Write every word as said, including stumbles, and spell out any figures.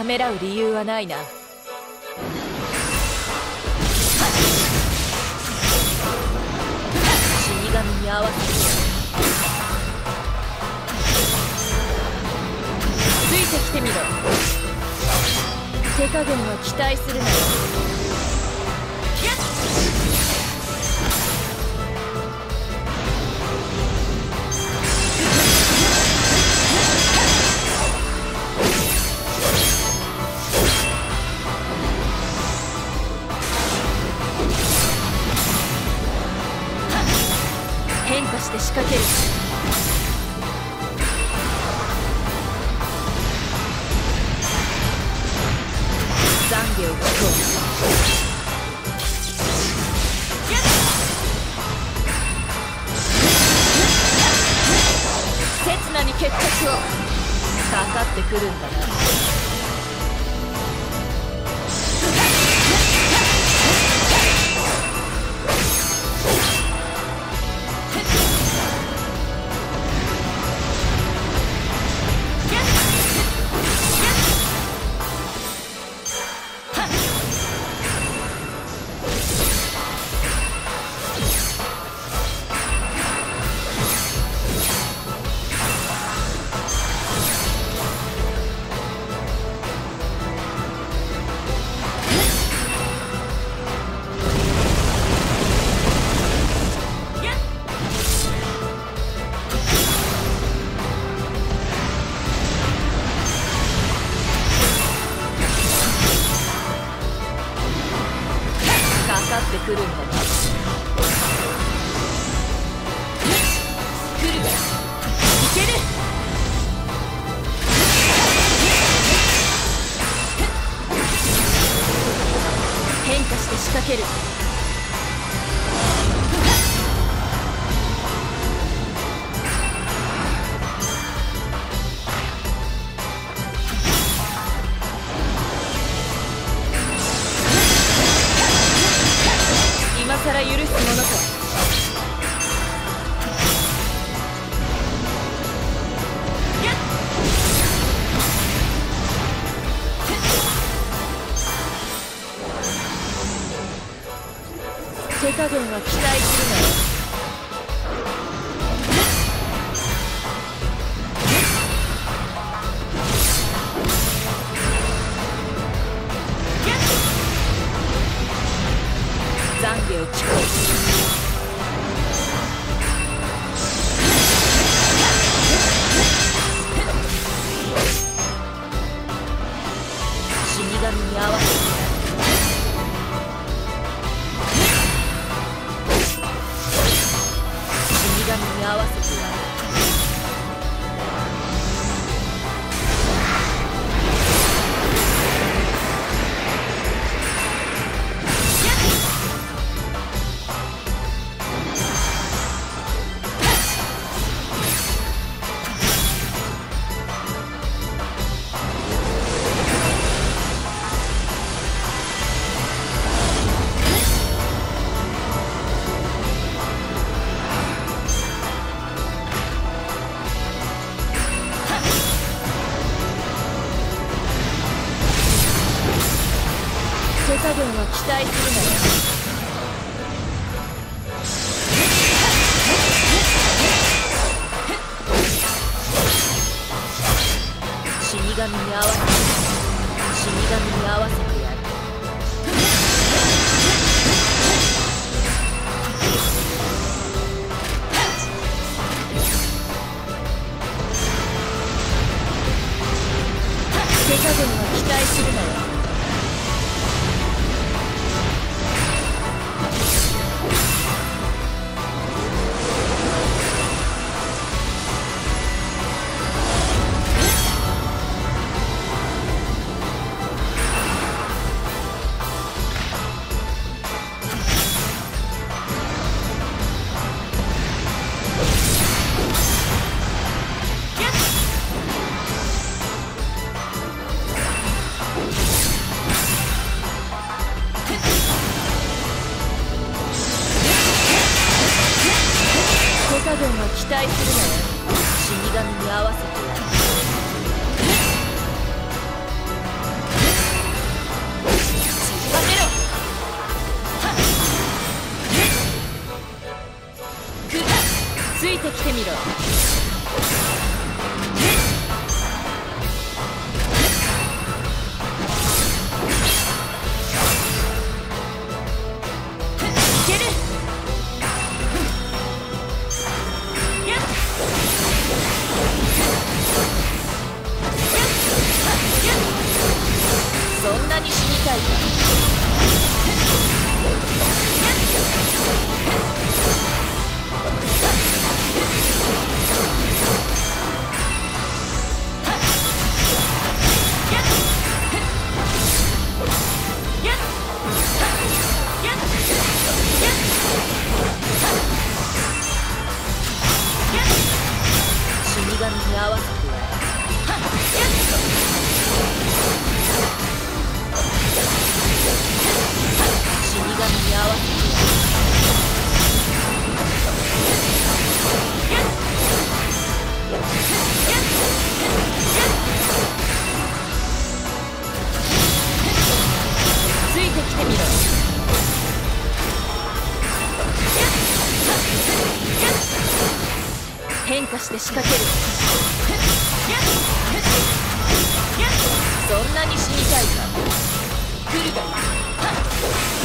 ためらう理由はないな。死神に合わせてついてきてみろ。手加減は期待するなよ。変化して仕掛ける。懺悔を聞こう。刹那に決着を。かかってくるんだな。かかってくるんだな。来るからいける。変化して仕掛ける。今さら許すものか。手加減は期待するなよ。懺悔を聞こう。死神に合わせて死神に合わせてやる。手加減は期待するなよ。死神に合わせて死神に合わせてやる。手加減は期待するなよ。手加減は期待するなよ。死神に合わせてやる。 ついてきてみろ。そんなに死にたいか。死神に合わせてやる。死神に合わせてついてきてみろ。変化して仕掛ける。そんなに死にたいか。来るがいい。